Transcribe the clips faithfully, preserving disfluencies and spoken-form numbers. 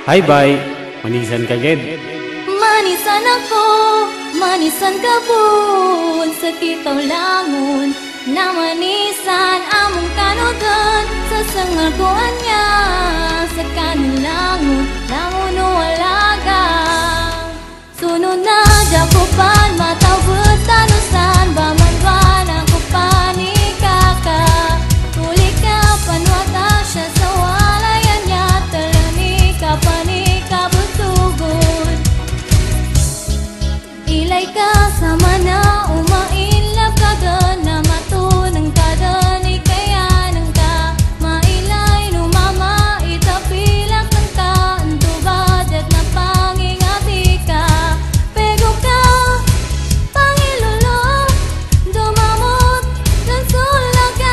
Hi bye, manisan ka ged. Manisan ako, manisan ka pun sa kitaw langon. Na manisan among kanugan sa sangal ko anya sa kanin langon, langon o alaga. Sunod na jakupan, matawid tanusan, bamanwan ako panikaka. Tulik ka panwata siya sa walayan niya, talani ka panika butugod. Ilay ka sama na umailap ka doon na matunang ka doon ikayanan ka. Mailay no mama itapilak ng ka, antubadat na pangingati ka. Pego ka, pangilolo, dumamot ng sulaga.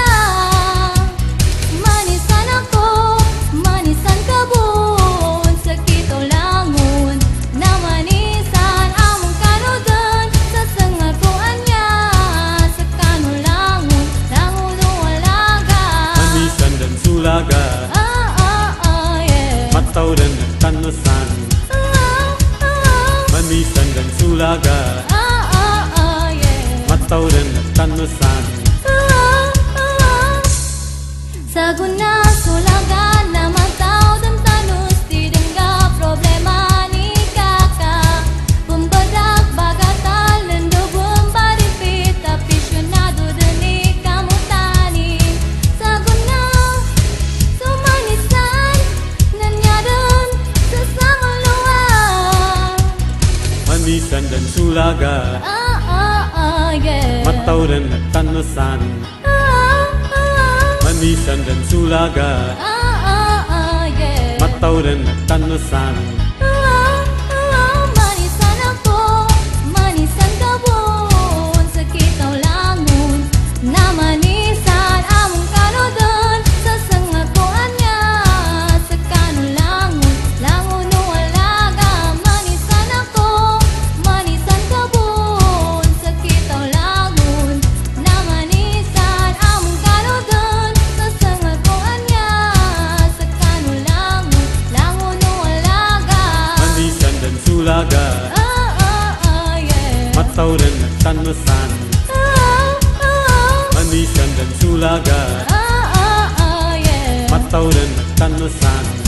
Manisan ako, manisan ka buon sa kitaw langon. Na manisan among kanudan sa sangal ko anya sa kanu langon, langon o alaga. Manisan dan sulaga, Ah, ah, ah, yeah. mataw dan tanusan. Ah, ah, Manisan dan sulaga, ah, ah, ah, yeah. mataw dan tanusan. Ah, ah. Sa guna sulagan na mataw dan tanus, di dengga problema ni kaka. Bumbadak bagatal lendo bumbaripit, aficionado deni kamutani. Sa guna sumanisan nanyadan sa sanguluan. Manisan dan sulaga, Ah, ah, ah, yeah. mataw dan tanusan. Ah, ah, Manisan dan sulaga, ah, ah, ah, yeah. mataw dan tanusan. Ah, ah, manisan ako, manisan ka buon sa kitaw langon. Na manisan among kanudan sa sangal ko anya sa kanu langon, langon o alaga. Manisan ako, manisan ka buon sa kitaw langon. Na manisan among kanudan sa sangal ko anya sa kanu langon, langon o alaga. Manisan dan sulaga, Ah, ah, ah, yeah. mataw dan tanusan. Ah, ah, Manisan dan sulaga, ah, ah, ah, yeah. mataw dan tanusan.